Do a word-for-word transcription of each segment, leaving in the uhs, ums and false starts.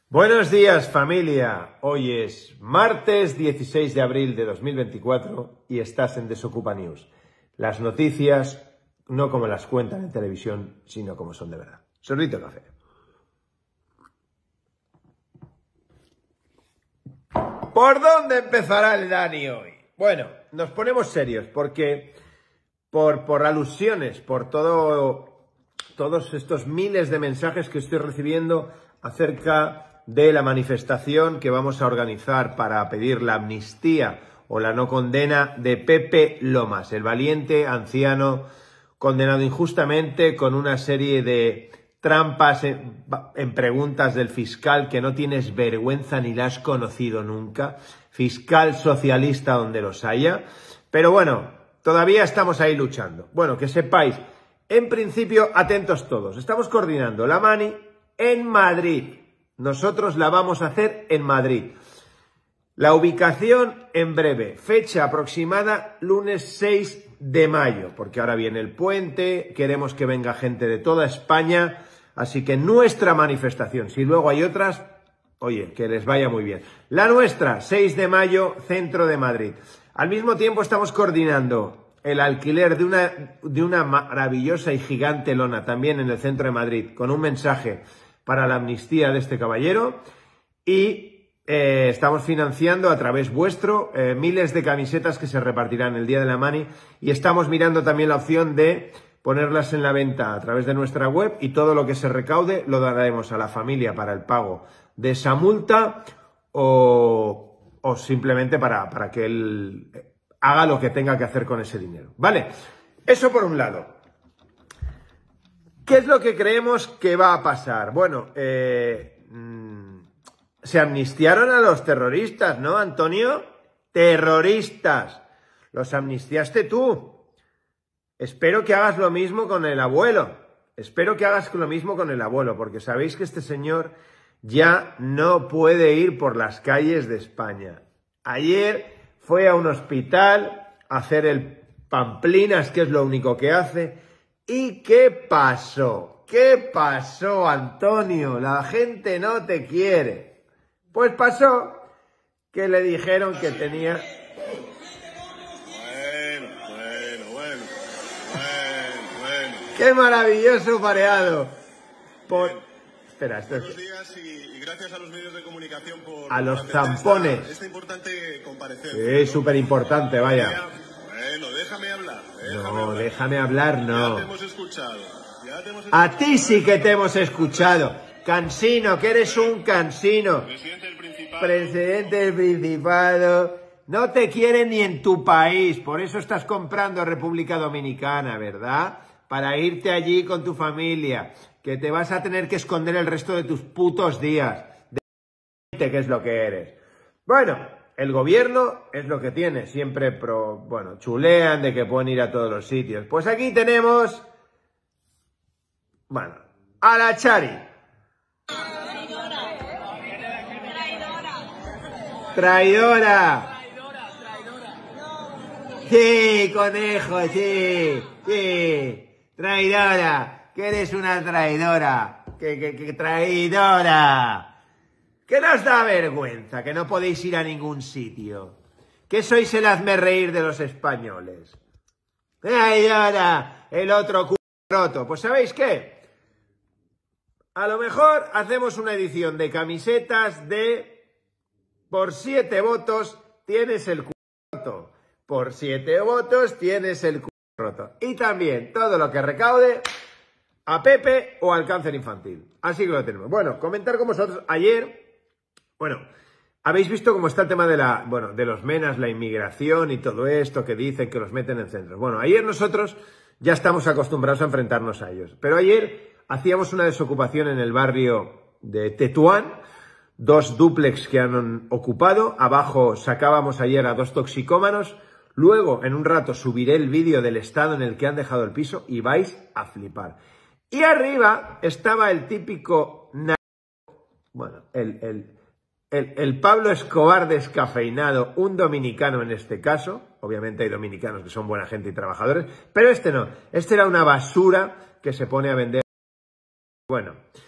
Buenos días, familia. Hoy es martes dieciséis de abril de dos mil veinticuatro y estás en Desocupa News. Las noticias no como las cuentan en televisión, sino como son de verdad. Sorbito de café. ¿Por dónde empezará el Dani hoy? Bueno, nos ponemos serios porque por, por alusiones, por todo, todos estos miles de mensajes que estoy recibiendo acerca de la manifestación que vamos a organizar para pedir la amnistía o la no condena de Pepe Lomas, el valiente anciano condenado injustamente con una serie de trampas en, en preguntas del fiscal que no tienes vergüenza ni la has conocido nunca, fiscal socialista donde los haya, pero bueno, todavía estamos ahí luchando. Bueno, que sepáis, en principio, atentos todos, estamos coordinando la mani en Madrid. Nosotros la vamos a hacer en Madrid. La ubicación en breve, fecha aproximada lunes seis de mayo, porque ahora viene el puente, queremos que venga gente de toda España, así que nuestra manifestación, si luego hay otras, oye, que les vaya muy bien. La nuestra, seis de mayo, centro de Madrid. Al mismo tiempo estamos coordinando el alquiler de una, de una maravillosa y gigante lona también en el centro de Madrid, con un mensaje para la amnistía de este caballero, y eh, estamos financiando a través vuestro eh, miles de camisetas que se repartirán el día de la mani, y estamos mirando también la opción de ponerlas en la venta a través de nuestra web, y todo lo que se recaude lo daremos a la familia para el pago de esa multa o, o simplemente para, para que él haga lo que tenga que hacer con ese dinero. ¿Vale? Eso por un lado. ¿Qué es lo que creemos que va a pasar? Bueno, eh, mmm, se amnistiaron a los terroristas, ¿no, Antonio? Terroristas. Los amnistiaste tú. Espero que hagas lo mismo con el abuelo. Espero que hagas lo mismo con el abuelo, porque sabéis que este señor ya no puede ir por las calles de España. Ayer fue a un hospital a hacer el pamplinas, que es lo único que hace. ¿Y qué pasó? ¿Qué pasó, Antonio? La gente no te quiere. Pues pasó que le dijeron que tenía... Bueno, bueno, bueno, bueno, bueno. ¡Qué maravilloso pareado! Por... Espera, esto es... Buenos días y, y gracias a los medios de comunicación por... A los por atender zampones. Esta, esta importante comparecencia. Es súper importante, vaya. Bueno, déjame hablar. Déjame No, hablar. déjame hablar, no. Ya te hemos escuchado. Ya te hemos escuchado. A ti sí que te hemos escuchado. Cansino, que eres un cansino. Presidente del Principado. Presidente del Principado. No te quieren ni en tu país. Por eso estás comprando República Dominicana, ¿verdad? Para irte allí con tu familia. Que te vas a tener que esconder el resto de tus putos días. De que es lo que eres. Bueno, el gobierno es lo que tiene. Siempre, pro, bueno, chulean de que pueden ir a todos los sitios. Pues aquí tenemos... Bueno, a la Chari. Traidora. Sí, conejo, sí, sí. Traidora. Que eres una traidora. Que, que, que traidora. Que nos da vergüenza, que no podéis ir a ningún sitio. Que sois el hazmerreír de los españoles. Traidora. El otro culo roto. Pues ¿sabéis qué? A lo mejor hacemos una edición de camisetas de por siete votos tienes el culo roto. Por siete votos tienes el culo roto. Y también todo lo que recaude a Pepe o al cáncer infantil. Así que lo tenemos. Bueno, comentar con vosotros. Ayer, bueno, habéis visto cómo está el tema de la, bueno, de los menas, la inmigración y todo esto que dicen que los meten en centros. Bueno, ayer nosotros ya estamos acostumbrados a enfrentarnos a ellos. Pero ayer hacíamos una desocupación en el barrio de Tetuán, dos dúplex que han ocupado, abajo sacábamos ayer a dos toxicómanos, luego en un rato subiré el vídeo del estado en el que han dejado el piso y vais a flipar. Y arriba estaba el típico, bueno, el, el, el, el Pablo Escobar descafeinado, un dominicano en este caso, obviamente hay dominicanos que son buena gente y trabajadores, pero este no, este era una basura que se pone a vender. Bueno,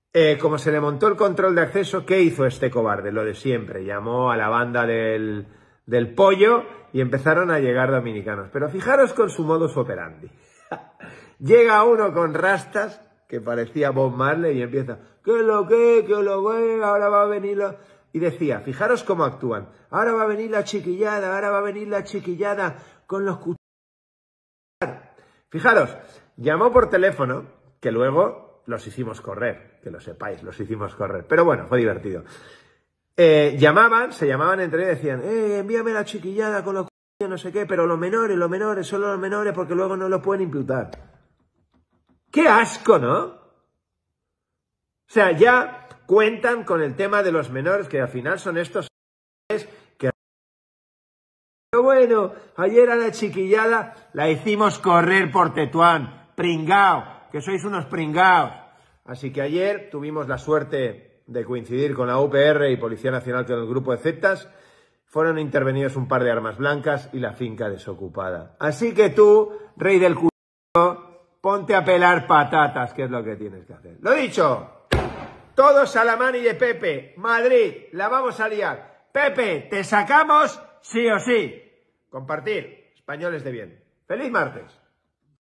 Eh, como se le montó el control de acceso, ¿qué hizo este cobarde? Lo de siempre, llamó a la banda del, del pollo y empezaron a llegar dominicanos. Pero fijaros con su modus operandi. Llega uno con rastas, que parecía Bob Marley, y empieza, ¿qué lo que, qué lo que, ahora va a venir la... Y decía, fijaros cómo actúan, ahora va a venir la chiquillada, ahora va a venir la chiquillada con los cuchillos. Fijaros, llamó por teléfono, que luego los hicimos correr, que lo sepáis, los hicimos correr. Pero bueno, fue divertido. Eh, llamaban, se llamaban entre ellos y decían, eh, envíame la chiquillada con los cuchillos, no sé qué, pero los menores, los menores, solo los menores, porque luego no lo pueden imputar. ¡Qué asco!, ¿no? O sea, ya cuentan con el tema de los menores, que al final son estos que... Pero bueno, ayer a la chiquillada la hicimos correr por Tetuán. Pringao, que sois unos pringaos. Así que ayer tuvimos la suerte de coincidir con la U P R y Policía Nacional con el grupo de Zetas. Fueron intervenidos un par de armas blancas y la finca desocupada. Así que tú, rey del culo, ponte a pelar patatas, que es lo que tienes que hacer. Lo dicho, todos a la mani de Pepe. Madrid, la vamos a liar. Pepe, te sacamos sí o sí. Compartir. Españoles de bien. ¡Feliz martes!